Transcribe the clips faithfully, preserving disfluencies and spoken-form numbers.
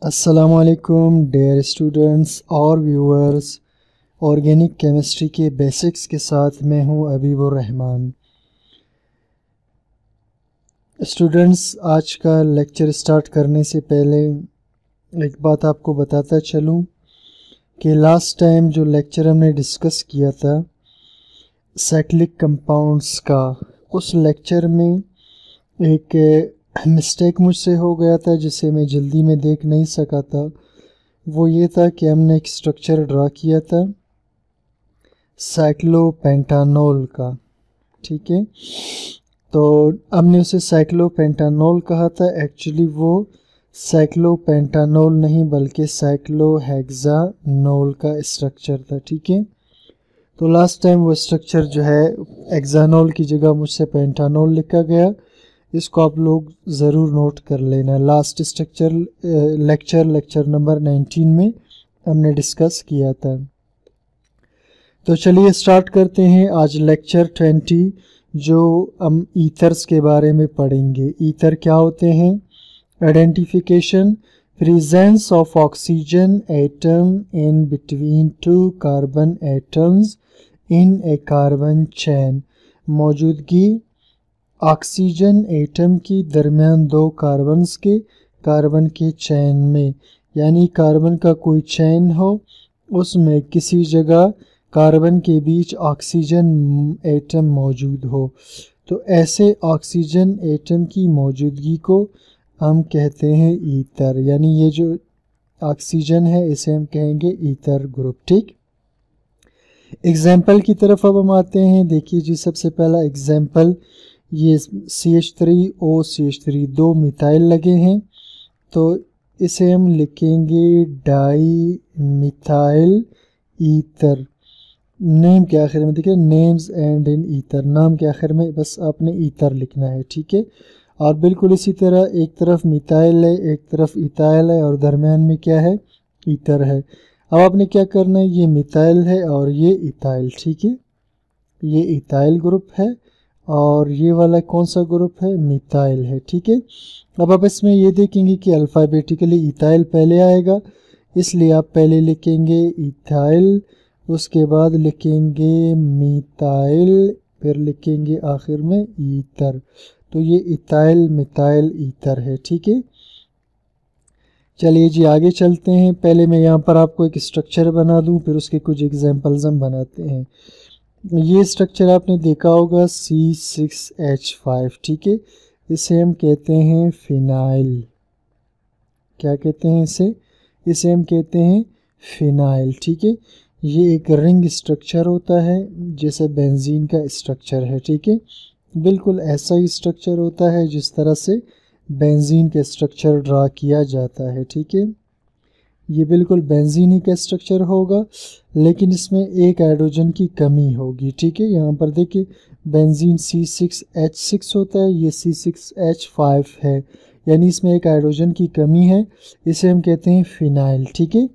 अस्सलामुअलैकुम dear students और viewers. Organic chemistry के बेसिक्स के साथ मैं हूं अबीबुर रहमान। स्टूडेंट्स, आज का लेक्चर स्टार्ट करने से पहले एक बात आपको बताता चलूं कि लास्ट टाइम जो लेक्चर हमने डिस्कस किया था साइक्लिक कंपाउंड्स का, उस लेक्चर में एक मिस्टेक मुझसे हो गया था जिसे मैं जल्दी में देख नहीं सका था। वो ये था कि हमने एक स्ट्रक्चर ड्रा किया था साइक्लोपेंटानोल का, ठीक है। तो हमने उसे साइक्लोपेंटानोल कहा था, एक्चुअली वो साइक्लोपेंटानोल नहीं बल्कि साइक्लोहेक्सानोल का स्ट्रक्चर था, ठीक है। तो लास्ट टाइम वो स्ट्रक्चर जो है हेक्सानोल की जगह मुझसे पेंटानोल लिखा गया, इसको आप लोग ज़रूर नोट कर लेना। Last structure lecture lecture number nineteen में हमने डिस्कस किया था। तो चलिए स्टार्ट करते हैं आज लेक्चर ट्वेंटी, जो हम ईथर्स के बारे में पढ़ेंगे। ईथर क्या होते हैं? Identification, presence of oxygen atom in between two carbon atoms in a carbon chain, मौजूदगी ऑक्सीजन एटम की दरमियान दो कार्बन्स के कार्बन के चैन में, यानी कार्बन का कोई चैन हो, उसमें किसी जगह कार्बन के बीच ऑक्सीजन एटम मौजूद हो, तो ऐसे ऑक्सीजन एटम की मौजूदगी को हम कहते हैं ईथर। यानी ये जो ऑक्सीजन है इसे हम कहेंगे ईथर ग्रुप, ठीक। एग्जाम्पल की तरफ अब हम आते हैं। देखिए जी, सबसे पहला एग्जाम्पल, ये C H three O C H three दो मिथाइल लगे हैं, तो इसे हम लिखेंगे डाई मिथाइल ईथर। नेम के आखिर में देखिए नेम्स एंड इन ईथर, नाम के आखिर में बस आपने ईथर लिखना है, ठीक है। और बिल्कुल इसी तरह एक तरफ मिथाइल है, एक तरफ इथाइल है और दरमियान में क्या है? ईथर है। अब आपने क्या करना है, ये मिथाइल है और ये इथाइल, ठीक है। ये इथाइल ग्रुप है और ये वाला कौन सा ग्रुप है? मिथाइल है, ठीक है। अब आप इसमें ये देखेंगे कि अल्फ़ाबेटिकली इथाइल पहले आएगा, इसलिए आप पहले लिखेंगे इथाइल, उसके बाद लिखेंगे मिथाइल, फिर लिखेंगे आखिर में ईथर। तो ये इथाइल मिथाइल ईथर है, ठीक है। चलिए जी आगे चलते हैं। पहले मैं यहाँ पर आपको एक स्ट्रक्चर बना दूँ, फिर उसके कुछ एग्जाम्पल्स हम बनाते हैं। ये स्ट्रक्चर आपने देखा होगा सी सिक्स एच फाइव, ठीक है। इसे हम कहते हैं फिनाइल। क्या कहते हैं इसे? इसे हम कहते हैं फिनाइल, ठीक है। ये एक रिंग स्ट्रक्चर होता है जैसे बेंजीन का स्ट्रक्चर है, ठीक है। बिल्कुल ऐसा ही स्ट्रक्चर होता है जिस तरह से बेंजीन का स्ट्रक्चर ड्रा किया जाता है, ठीक है। ये बिल्कुल बेंजीन ही का स्ट्रक्चर होगा, लेकिन इसमें एक हाइड्रोजन की कमी होगी, ठीक है। यहाँ पर देखिए benzene C six H six होता है, ये सी सिक्स एच फाइव है, यानी इसमें एक हाइड्रोजन की कमी है, इसे हम कहते हैं फिनाइल, ठीक है।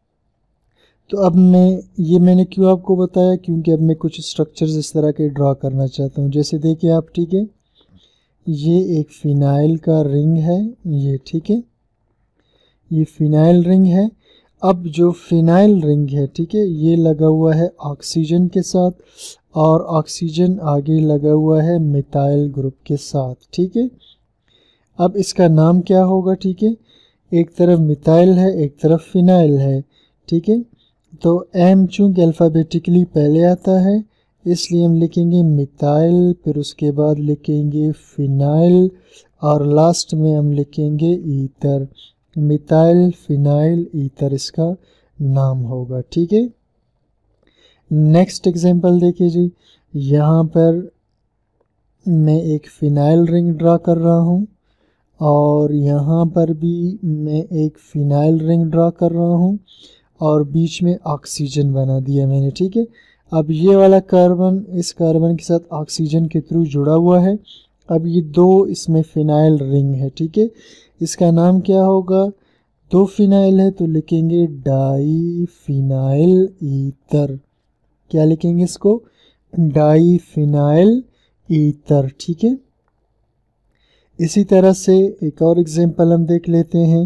तो अब मैं ये मैंने क्यों आपको बताया, क्योंकि अब मैं कुछ स्ट्रक्चर्स इस तरह के ड्रा करना चाहता हूँ। जैसे देखिए आप, ठीक है, ये एक फिनाइल का रिंग है, ये, ठीक है, ये फिनाइल रिंग है। अब जो फिनाइल रिंग है, ठीक है, ये लगा हुआ है ऑक्सीजन के साथ और ऑक्सीजन आगे लगा हुआ है मिथाइल ग्रुप के साथ, ठीक है। अब इसका नाम क्या होगा? ठीक है, एक तरफ मिथाइल है एक तरफ फिनाइल है, ठीक है। तो एम चूँकि अल्फ़ाबेटिकली पहले आता है, इसलिए हम लिखेंगे मिथाइल, फिर उसके बाद लिखेंगे फिनाइल और लास्ट में हम लिखेंगे ईथर। मिथाइल फिनाइल ईथर इसका नाम होगा, ठीक है। नेक्स्ट एग्जांपल देखिए जी, यहाँ पर मैं एक फिनाइल रिंग ड्रा कर रहा हूँ और यहाँ पर भी मैं एक फिनाइल रिंग ड्रा कर रहा हूँ और बीच में ऑक्सीजन बना दिया मैंने, ठीक है। अब ये वाला कार्बन इस कार्बन के साथ ऑक्सीजन के थ्रू जुड़ा हुआ है। अब ये दो इसमें फिनाइल रिंग है, ठीक है। इसका नाम क्या होगा? दो फिनाइल है तो लिखेंगे डाई फिनाइल ईथर। क्या लिखेंगे इसको? डाई फिनाइल ईथर, ठीक है। इसी तरह से एक और एग्जांपल हम देख लेते हैं।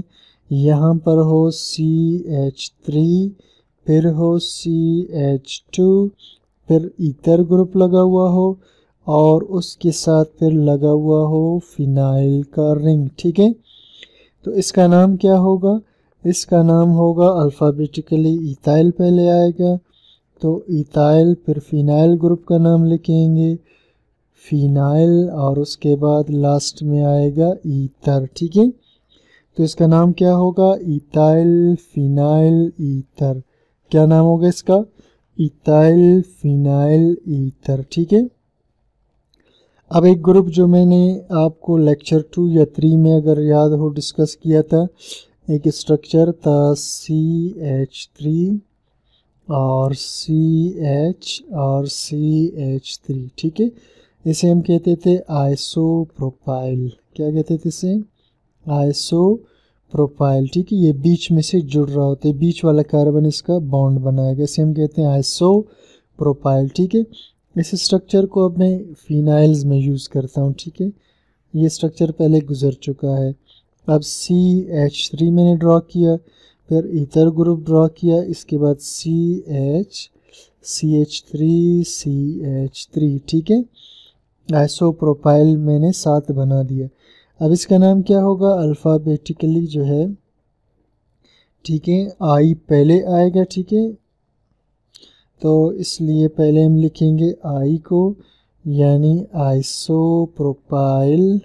यहाँ पर हो सी एच थ्री, फिर हो सी एच टू, फिर ईथर ग्रुप लगा हुआ हो और उसके साथ फिर लगा हुआ हो फिनाइल का रिंग। ठीक है, तो इसका नाम क्या होगा? इसका नाम होगा अल्फ़ाबेटिकली इथाइल पहले आएगा, तो इथाइल, फिर फिनाइल ग्रुप का नाम लिखेंगे फिनाइल और उसके बाद लास्ट में आएगा ईथर। ठीक है, तो इसका नाम क्या होगा? Ethyl phenyl ether. क्या नाम होगा इसका? Ethyl phenyl ether. ठीक है, अब एक ग्रुप जो मैंने आपको लेक्चर टू या थ्री में अगर याद हो डिस्कस किया था, एक स्ट्रक्चर था सी एच थ्री और सी एच और सी एच थ्री। ठीक है, इसे हम कहते थे आइसोप्रोपाइल। क्या कहते थे इसे? आइसोप्रोपाइल। ठीक है, ये बीच में से जुड़ रहा होता है, बीच वाला कार्बन इसका बॉन्ड बनाएगा, इसे हम कहते हैं आइसोप्रोपाइल। ठीक है, इस स्ट्रक्चर को अब मैं फिनाइल्स में यूज़ करता हूँ। ठीक है, ये स्ट्रक्चर पहले गुजर चुका है। अब सी एच थ्री मैंने ड्रॉ किया, फिर ईथर ग्रुप ड्रॉ किया, इसके बाद C H, C H three, C H three. ठीक है, आइसोप्रोपाइल मैंने सात बना दिया। अब इसका नाम क्या होगा? अल्फ़ाबेटिकली जो है, ठीक है, आई पहले आएगा। ठीक है, तो इसलिए पहले हम लिखेंगे आई को, यानी आइसोप्रोपाइल,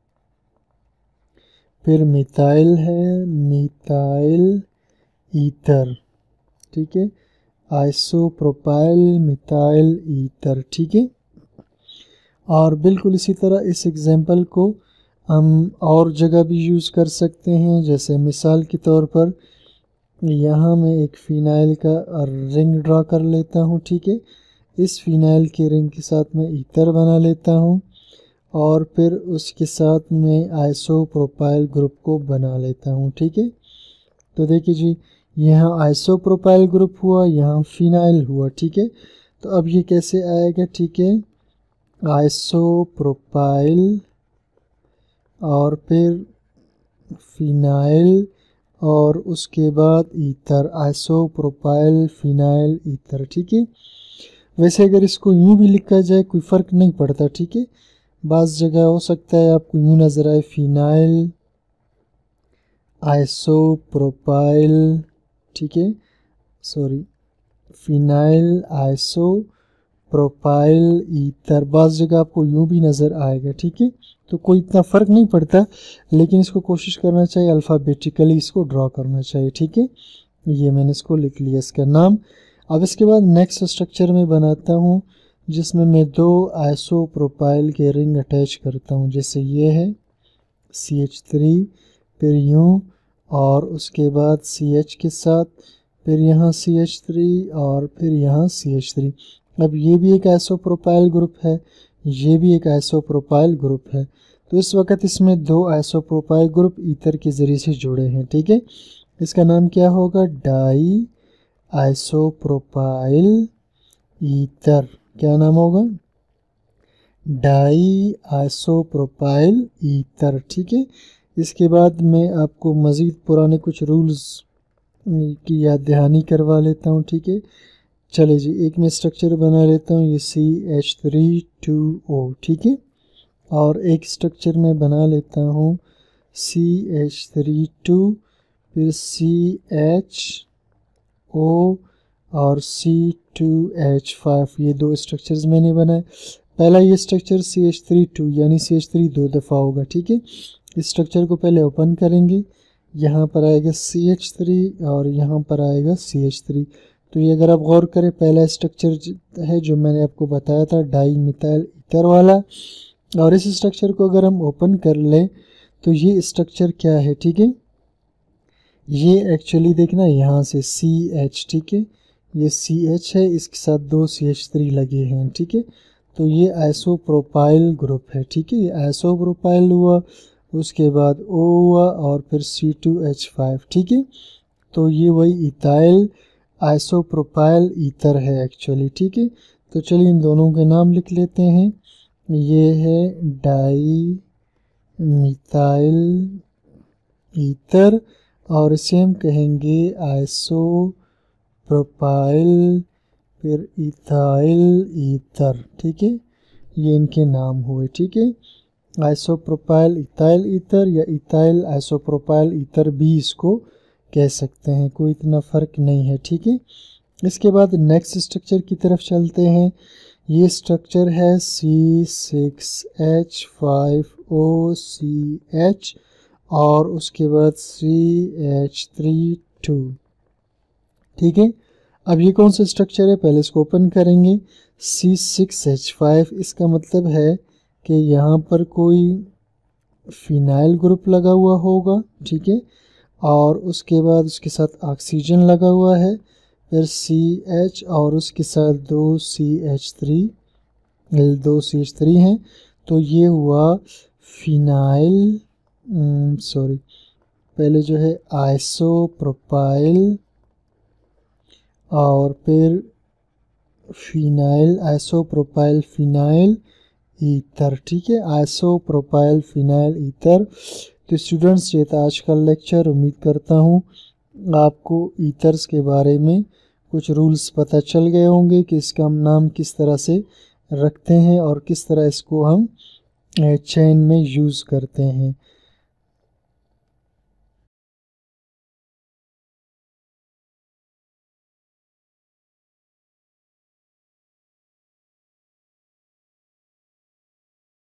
फिर मिथाइल है, मिथाइल ईथर। ठीक है, आइसोप्रोपाइल मिथाइल ईथर। ठीक है, और बिल्कुल इसी तरह इस एग्जाम्पल को हम और जगह भी यूज़ कर सकते हैं। जैसे मिसाल के तौर पर यहाँ मैं एक फ़िनाइल का रिंग ड्रा कर लेता हूँ। ठीक है, इस फ़िनाइल के रिंग के साथ मैं ईथर बना लेता हूँ और फिर उसके साथ मैं आइसोप्रोपाइल ग्रुप को बना लेता हूँ। ठीक है, तो देखिए जी, यहाँ आइसोप्रोपाइल ग्रुप हुआ, यहाँ फ़िनाइल हुआ। ठीक है, तो अब ये कैसे आएगा? ठीक है, आइसोप्रोपाइल और फिर फिनाइल और उसके बाद ईथर, आइसोप्रोपाइल फिनाइल ईथर। ठीक है, वैसे अगर इसको यूँ भी लिखा जाए कोई फ़र्क नहीं पड़ता। ठीक है, बाज़ जगह हो सकता है आपको यूँ नज़र आए फिनाइल आइसोप्रोपाइल, ठीक है, sorry, phenyl isopropyl ether, बाज़ जगह आपको यूँ भी नज़र आएगा। ठीक है, तो कोई इतना फ़र्क नहीं पड़ता, लेकिन इसको कोशिश करना चाहिए अल्फ़ाबेटिकली इसको ड्रॉ करना चाहिए। ठीक है, ये मैंने इसको लिख लिया इसका नाम। अब इसके बाद नेक्स्ट स्ट्रक्चर में बनाता हूँ जिसमें मैं दो आइसोप्रोपाइल के रिंग अटैच करता हूँ। जैसे ये है सी एच थ्री, फिर यूँ और उसके बाद सी एच के साथ, फिर यहाँ सी एच थ्री और फिर यहाँ सी एच थ्री। अब ये भी एक आइसोप्रोपाइल ग्रुप है, ये भी एक आइसोप्रोपाइल ग्रुप है, तो इस वक्त इसमें दो आइसोप्रोपाइल ग्रुप ईथर के ज़रिए से जुड़े हैं। ठीक है, इसका नाम क्या होगा? Di isopropyl ether. क्या नाम होगा? Di isopropyl ether. ठीक है, इसके बाद मैं आपको मज़ीद पुराने कुछ रूल्स की याद दहानी करवा लेता हूँ। ठीक है, चले जी, एक मैं स्ट्रक्चर बना लेता हूँ, ये C H three two O. ठीक है, और एक स्ट्रक्चर मैं बना लेता हूँ सी एच थ्री टू, फिर सी एच ओ और सी टू एच फाइव। ये दो स्ट्रक्चर्स मैंने बनाए। पहला ये structure C H three two यानी सी एच थ्री दो दफ़ा होगा। ठीक है, इस स्ट्रक्चर को पहले ओपन करेंगे, यहाँ पर आएगा सी एच थ्री और यहाँ पर आएगा सी एच थ्री। तो ये अगर आप गौर करें, पहला स्ट्रक्चर है जो मैंने आपको बताया था डाई मिथाइल ईथर वाला, और इस स्ट्रक्चर को अगर हम ओपन कर लें तो ये स्ट्रक्चर क्या है? ठीक है, ये एक्चुअली देखना यहाँ से सी एच, ठीक है, ये सी एच है, इसके साथ दो सी एच थ्री लगे हैं। ठीक है, तो ये आइसोप्रोपाइल ग्रुप है। ठीक है, ये आइसोप्रोपाइल हुआ, उसके बाद ओ हुआ और फिर सी टू एच फाइव। ठीक है, तो ये वही इथाइल आइसोप्रोपाइल ईथर है एक्चुअली। ठीक है, तो चलिए इन दोनों के नाम लिख लेते हैं। ये है डाई मिथाइल ईथर और इसे हम कहेंगे आइसो प्रोपाइल, फिर इथाइल ईथर। ठीक है, ये इनके नाम हुए। ठीक है, आइसोप्रोपाइल इथाइल ईथर या इथाइल आइसोप्रोपाइल ईथर भी इसको कह सकते हैं, कोई इतना फ़र्क नहीं है। ठीक है, इसके बाद नेक्स्ट स्ट्रक्चर की तरफ चलते हैं। ये स्ट्रक्चर है C six H five O C H और उसके बाद सी एच थ्री टू। ठीक है, अब ये कौन सा स्ट्रक्चर है, पहले इसको ओपन करेंगे। सी सिक्स एच फाइव, इसका मतलब है कि यहाँ पर कोई फिनाइल ग्रुप लगा हुआ होगा। ठीक है, और उसके बाद उसके साथ ऑक्सीजन लगा हुआ है, फिर सी एच और उसके साथ दो सी एच थ्री दो सी एच थ्री हैं। तो ये हुआ फिनाइल, सॉरी पहले जो है आइसोप्रोपाइल और फिर फिनाइल, आइसोप्रोपाइल फिनाइल ईथर। ठीक है, आइसोप्रोपाइल फिनाइल ईथर। तो स्टूडेंट्स, ये था आज का लेक्चर। उम्मीद करता हूँ आपको ईथर्स के बारे में कुछ रूल्स पता चल गए होंगे कि इसका हम नाम किस तरह से रखते हैं और किस तरह इसको हम चेन में यूज़ करते हैं।